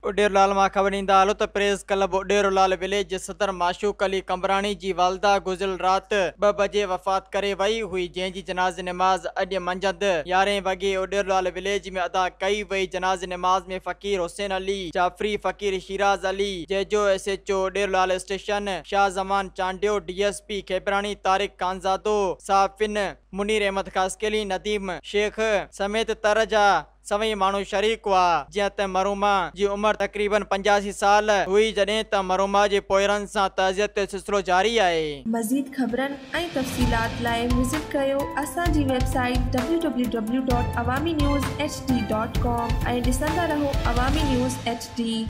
उडेरलाल मां ख़बर ईंदा हलो त प्रेस क्लब उडेरलाल विलेज जे सदर माशूक अली कमरानी जी वालदा गुज़िरियल राति 2 बजे वफ़ात करे वई हुई, जंहिंजी जनाज़ नमाज़ अॼु मंझंदि 11 वॻे उडेरलाल विलेज में अदा कई वई। जनाज़ नमाज़ में फ़कीर Hussain Ali Jafri, Faqir Shiraz Ali Jejo, SHO Uderolal station Shah Zaman Chandio, DSP Khebrani Tariq Kanzado, साफ़िन मुनीर अहमद खासकेली, नदीम शेख समेत तर जा सभई माण्हू शरीक हुआ। जीअं त मरूमा जी उमिरि तक़रीबन 85 साल हुई, जॾहिं त मरूमा जे पोयरनि सां तज़ियत जो सिलसिलो जारी आहे। मज़ीद ख़बरनि ऐं तफ़सीलात लाइ विज़िट कयो असांजी वेबसाइट www.awamiNewsHD.com ऐं ॾिसंदा रहो अवामी न्यूज़ HD।